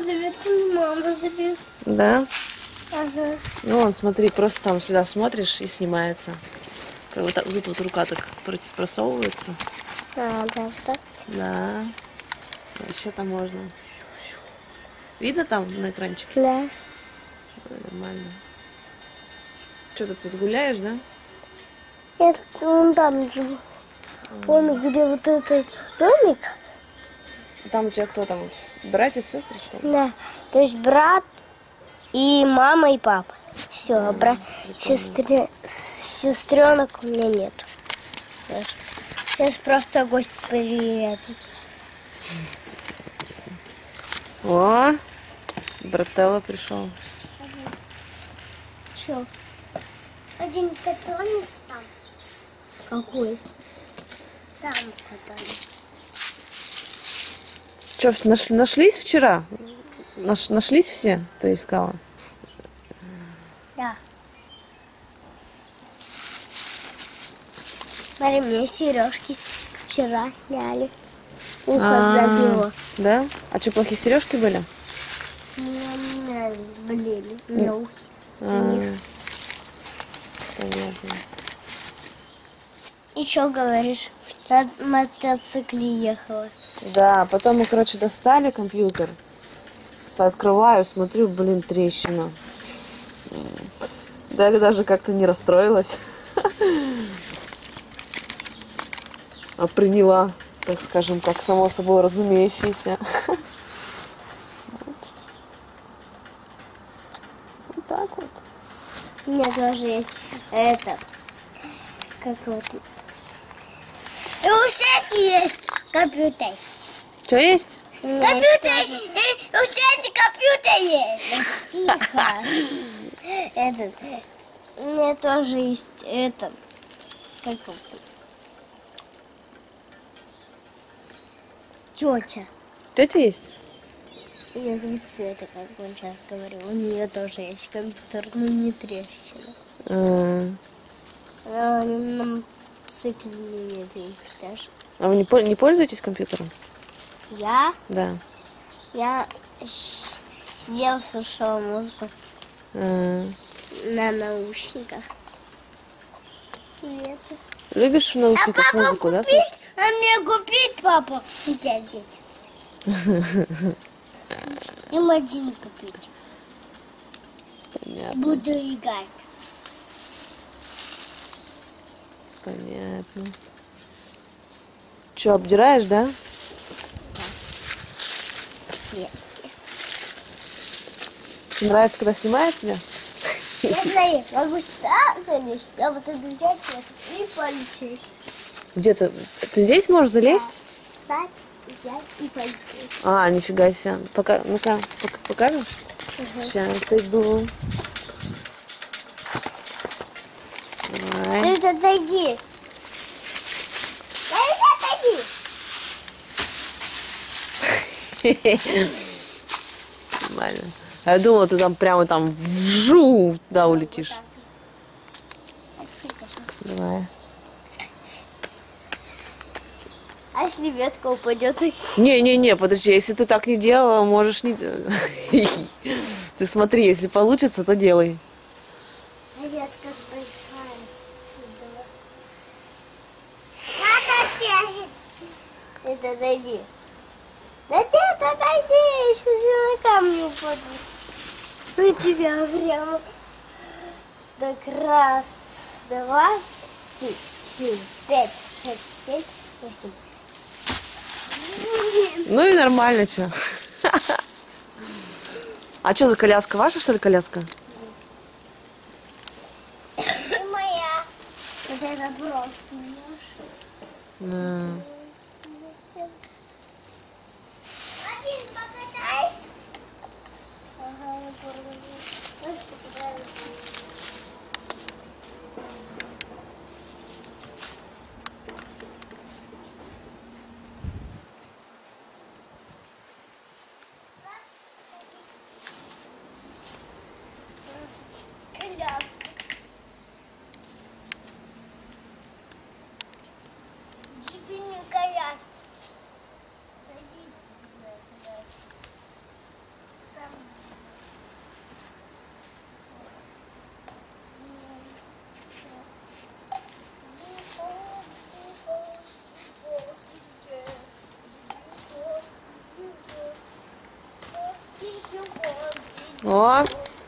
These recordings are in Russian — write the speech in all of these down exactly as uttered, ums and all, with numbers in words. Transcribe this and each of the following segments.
зовет, и мама зовет. Да? Ага. Ну, вон, смотри, просто там сюда смотришь и снимается. Вот так, тут вот рука так просовывается. А, да, так. Да. Еще там можно. Видно там на экранчике? Да. Ой, нормально. Что ты тут гуляешь, да? Нет, он там живет. Он где вот этот домик. Там у тебя кто там? Братья, сестры, что ли? Да. То есть брат и мама, и папа. Все, а брат, сестре, сестренок у меня нет. Сейчас просто гости приедут. О, брателло пришел. Что? Один котенок там. Какой? Там котенок. Что, наш, нашлись вчера? Наш, нашлись все, кто искала? Да. Смотри, мне сережки вчера сняли. Ухо забило. Да? А что, плохие сережки были? Мне болели. Мне ухи. Понятно. И что говоришь? На мотоцикле ехала. Да, потом мы, короче, достали компьютер. Открываю, смотрю, блин, трещина. Да, даже как-то не расстроилась. А приняла, так скажем, как само собой разумеющееся. Вот так вот. У меня тоже есть это. Как вот. И у Сети есть компьютер. Что есть? Компьютер! И у Сети компьютер есть. Тихо. Этот. У меня тоже есть это. Как вот. Тетя. Тетя есть? Ее зовут Света, как он сейчас говорил. У нее тоже есть компьютер, но не трещина. А, Она на мотоцикле не ездит даже. а вы не, пол- не пользуетесь компьютером? Я? Да. Я сидела, слушала музыку А, на наушниках. Света. любишь в наушниках А папа музыку, да, купить? слушать? А мне купить, папа? И дядя. Им один купить. Понятно. Буду играть. Понятно. Че, обдираешь, да? Нет. Тебе нравится, когда снимает тебя? Я знаю, могу сюда залезть, а вот это взять и полететь. Где ты? Ты здесь можешь залезть? Встать, взять и полететь. А, нифига себе. Пока, ну-ка, пока- покажешь? Сейчас иду. Давай. Ты отойди. отойди. Нормально. А я думала, ты там прямо там вжу, туда улетишь. Давай. А если ветка упадет? Не-не-не, подожди, если ты так не делала, можешь не... Ты смотри, если получится, то делай. А ветка большая сюда. Надо чешет. Это отойди. Да нет, отойди, сейчас я на камни упаду. На тебя прямо. Так раз, два, три, четыре, пять, шесть, семь, восемь. Ну и нормально, что. А что за коляска? Ваша, что ли, коляска? И моя. Вот это просто А. Один покатай. Ага, я порву. Ой, что понравилось. Коляска. Джипинюка О!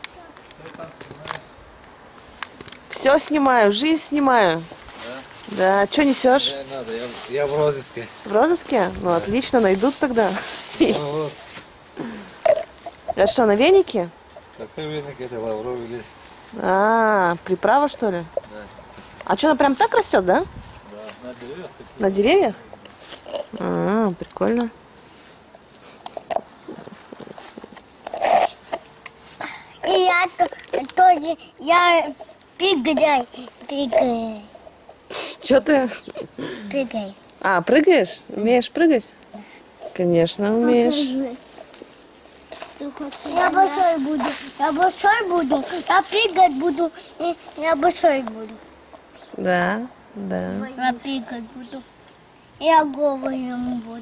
Все снимаю, жизнь снимаю. Да, что несешь? Не надо, я, я в розыске. В розыске? Ну, отлично, найдут тогда. Ну вот, Это что, на венике? какой веник, это лавровый лист. А, приправа, что ли? Да. А что, она прям так растет, да? Да, на деревьях такие. На деревьях? А, прикольно. И я то- тоже, я прыгай, прыгай, Что ты? прыгай. А, прыгаешь? Умеешь прыгать? Конечно, умеешь. Я большой буду, я большой буду, я прыгать буду, и я большой буду. Да, да. Я прыгать буду. Я голову ему буду.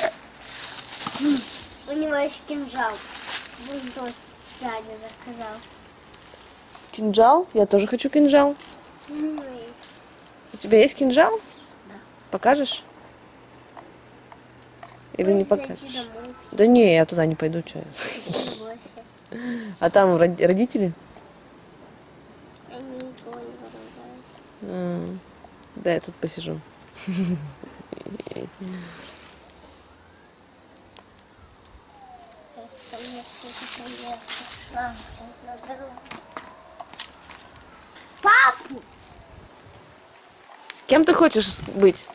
У него есть кинжал. Бульдог дядя заказал. Кинжал? Я тоже хочу кинжал. Ну У тебя есть кинжал? Да. Покажешь? Или не покажешь? Да не, я туда не пойду, что я. А там роди- родители? Они никого не выражают. А, да, я тут посижу. Папу! Кем ты хочешь быть?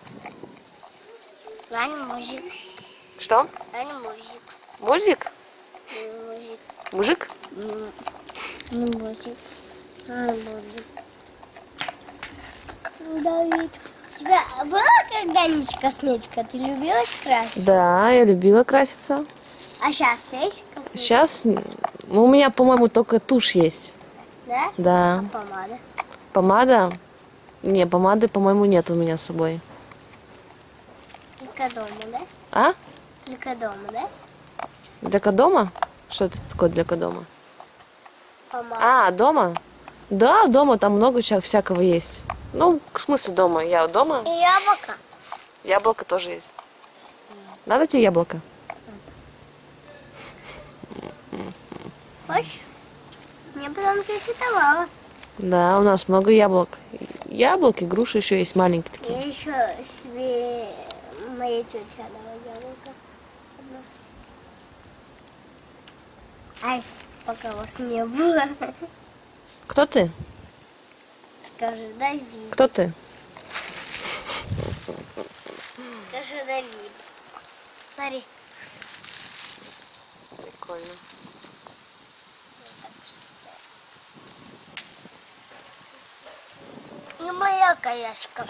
Я не мужик. Что? Я не мужик. Мужик? Не мужик. Мужик? Не мужик. Я не мужик. Давид, у тебя была когда-нибудь косметика? Ты любила красить? Да, я любила краситься. А сейчас есть косметика? Сейчас, ну, у меня, по-моему, только тушь есть. Да? Да. А помада? Помада? Не, помады, по-моему, нет у меня с собой. Только дома, да? А? Только дома, да? Для Кодома? Что это такое для Кодома? Помада. А, дома? Да, дома там много ча- всякого есть. Ну, в смысле дома? Я дома. И яблоко. Яблоко тоже есть. Надо тебе яблоко? Хочешь? Мне потом ты давала. Да, у нас много яблок. Яблоки, груши еще есть маленькие такие. Я еще себе моей тетя дала яблоко. Одно. Ай, пока вас не было. Кто ты? Скажи, Давид. Кто ты? Скажи, Давид. Смотри. Прикольно. Не моя коляска.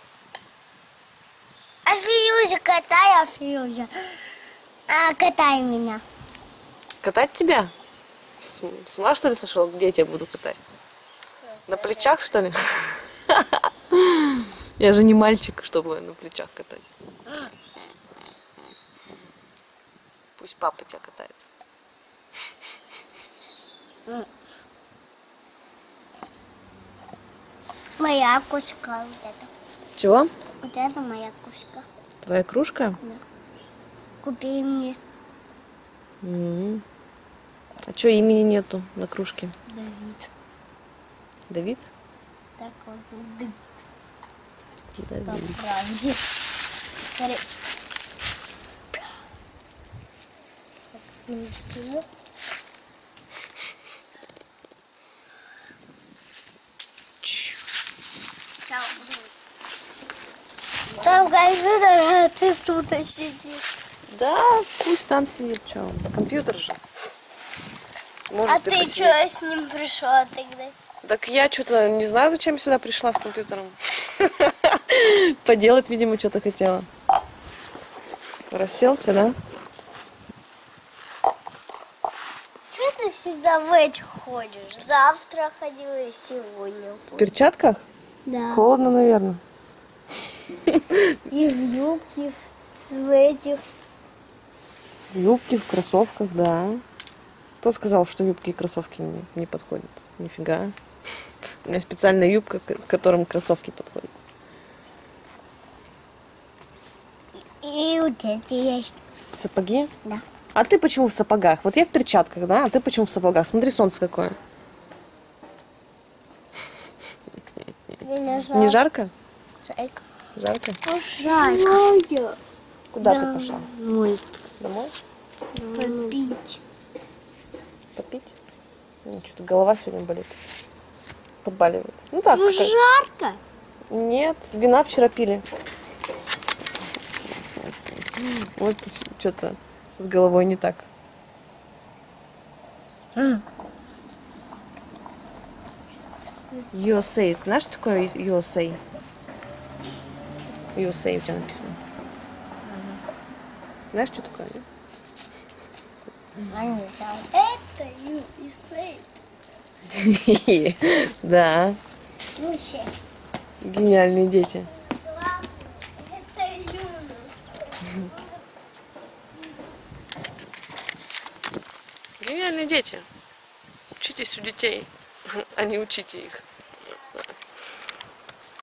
А Фиюзя, катай, а Фиюзя. А, катай меня. Катать тебя? С, с ума, что ли, сошел? Где я тебя буду катать? На плечах, что ли? Я же не мальчик, чтобы на плечах катать. Пусть папа тебя катается. Моя кошка вот это. Чего? Вот это моя кошка. Твоя кружка? Купи мне. М. А что имени нету на кружке? Давид. Давид? Так он зовут. Давид. По Давид. правде. Смотри. Так, минутку. Чао. Там компьютер, а ты тут сидишь. Да, пусть там сидит, что. Компьютер же. Может, А ты посидеть. что с ним пришла тогда? Так я что-то не знаю, зачем я сюда пришла с компьютером. Поделать, видимо, что-то хотела. Расселся, да? Что ты всегда в этих ходишь? Завтра ходила и сегодня. В перчатках? Да. Холодно, наверное. И в юбке, в, в этих. В юбке, в кроссовках, да. Кто сказал, что юбки и кроссовки не, не подходят? Нифига. У меня специальная юбка, к которым кроссовки подходят. И вот эти есть. Сапоги? Да. А ты почему в сапогах? Вот я в перчатках, да? А ты почему в сапогах? Смотри, солнце какое. Мне Не жарко? Жарко. Жарко? Жарко. Куда ты пошла? Домой. Домой? Попить. Попить? Ну, что-то голова сегодня болит. Подбаливает. Ну так. Ну, как- жарко. Нет, вина вчера пили. Вот что-то с головой не так. ю эс эй. Знаешь, что такое ю эс эй? ю эс эй у тебя написано. Знаешь, что такое? нет? Это ю эс эй. Да, Слушай, гениальные дети. это Юнус. Гениальные дети. Учитесь у детей, а не учите их.